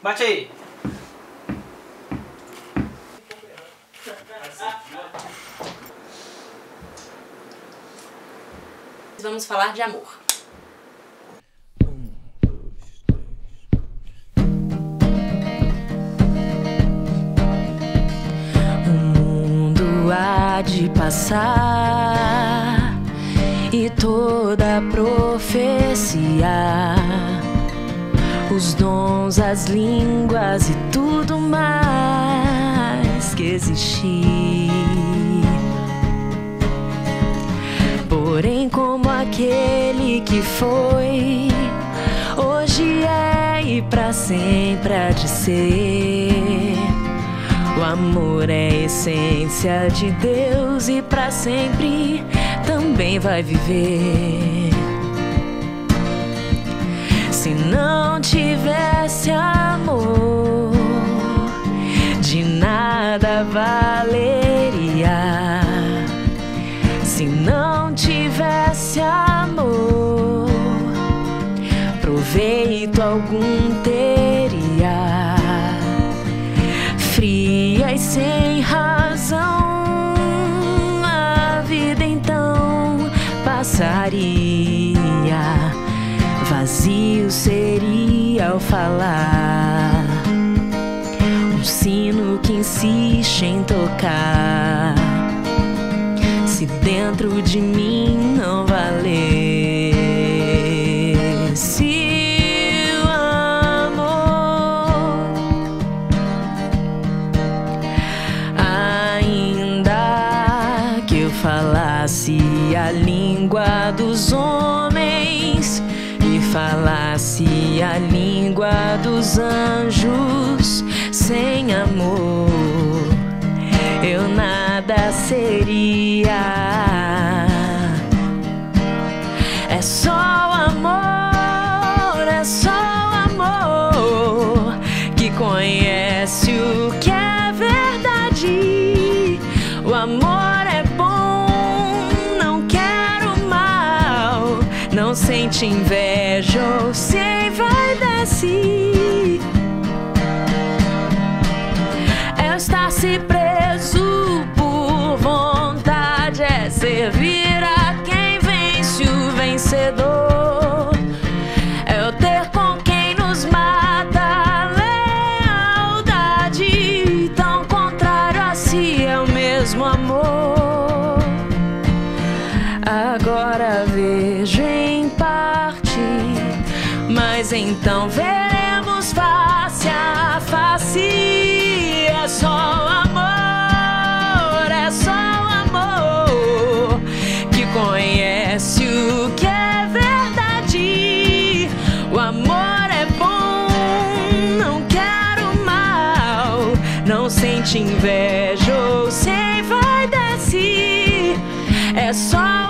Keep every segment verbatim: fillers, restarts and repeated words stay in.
Bate aí. Vamos falar de amor. O mundo há de passar e toda profecia, os dons, as línguas e tudo mais que existir. Porém, como aquele que foi, hoje é e pra sempre há de ser. O amor é a essência de Deus e pra sempre também vai viver. Se não tivesse amor, de nada valeria. Se não tivesse amor, proveito algum teria. Fria e sem razão, a vida então passaria. Vazio seria ao falar, um sino que insiste em tocar. Se dentro de mim não valesse o amor, ainda que eu falasse a língua dos homens e falasse a língua dos anjos, sem amor eu nada seria. É só o amor, é só o amor que conhece o que é verdade. O amor é bom, não quer o mal, não sente inveja ou se envaidece. É estar-se preso por vontade, é servir a quem vence o vencedor. É o ter com quem nos mata a lealdade, tão contrário a si é o mesmo amor. Agora vejo em parte, mas então veremos face a face. É só o amor, é só o amor que conhece o que é verdade. O amor é bom, não quer o mal, não sente inveja ou se envaidece. É só o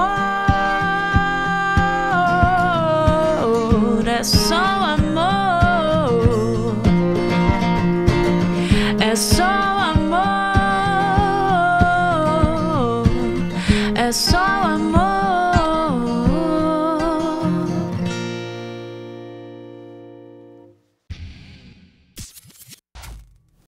amor, é só o amor. É só o amor, é só